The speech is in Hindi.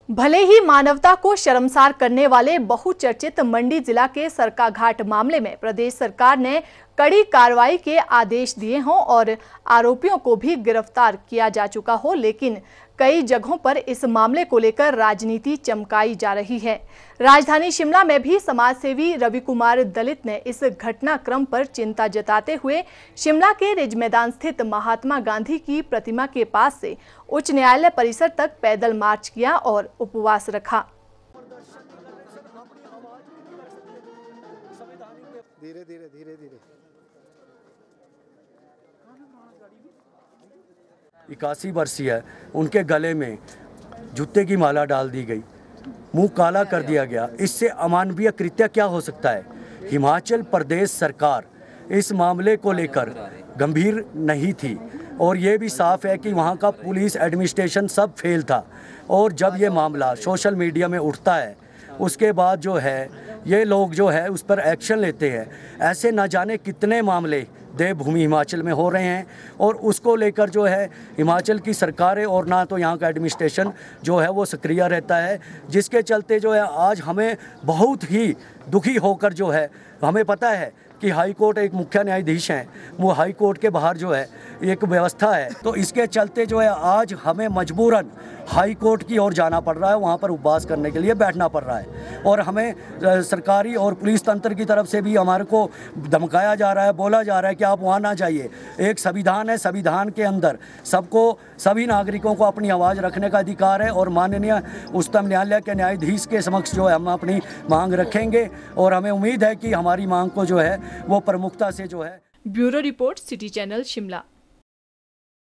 भले ही मानवता को शर्मसार करने वाले बहुचर्चित मंडी जिला के सरकाघाट मामले में प्रदेश सरकार ने कड़ी कार्रवाई के आदेश दिए हों और आरोपियों को भी गिरफ्तार किया जा चुका हो, लेकिन कई जगहों पर इस मामले को लेकर राजनीति चमकाई जा रही है। राजधानी शिमला में भी समाजसेवी रवि कुमार दलित ने इस घटनाक्रम पर चिंता जताते हुए शिमला के रिज मैदान स्थित महात्मा गांधी की प्रतिमा के पास से उच्च न्यायालय परिसर तक पैदल मार्च किया और उपवास रखा। धीरे धीरे धीरे धीरे 81 वर्षीय है, उनके गले में जूते की माला डाल दी गई, मुंह काला कर दिया गया। इससे अमानवीय कृत्य क्या हो सकता है? हिमाचल प्रदेश सरकार इस मामले को लेकर गंभीर नहीं थी और ये भी साफ है कि वहाँ का पुलिस एडमिनिस्ट्रेशन सब फेल था। और जब ये मामला सोशल मीडिया में उठता है उसके बाद जो है ये लोग जो है उस पर एक्शन लेते हैं। ऐसे न जाने कितने मामले देवभूमि हिमाचल में हो रहे हैं और उसको लेकर जो है हिमाचल की सरकारें और ना तो यहाँ का एडमिनिस्ट्रेशन जो है वो सक्रिय रहता है, जिसके चलते जो है आज हमें बहुत ही दुखी होकर जो है, हमें पता है कि हाई कोर्ट एक मुख्य न्यायाधीश हैं, वो हाई कोर्ट के बाहर जो है एक व्यवस्था है, तो इसके चलते जो है आज हमें मजबूरन हाई कोर्ट की ओर जाना पड़ रहा है, वहाँ पर उपवास करने के लिए बैठना पड़ रहा है। और हमें सरकारी और पुलिस तंत्र की तरफ से भी हमारे को धमकाया जा रहा है, बोला जा रहा है कि आप वहाँ ना जाइए। एक संविधान है, संविधान के अंदर सबको, सभी नागरिकों को अपनी आवाज़ रखने का अधिकार है और माननीय उच्चतम न्यायालय के न्यायाधीश के समक्ष जो है हम अपनी मांग रखेंगे और हमें उम्मीद है कि हमारी मांग को जो है वो प्रमुखता से जो है। Bureau report, city channel Shimla.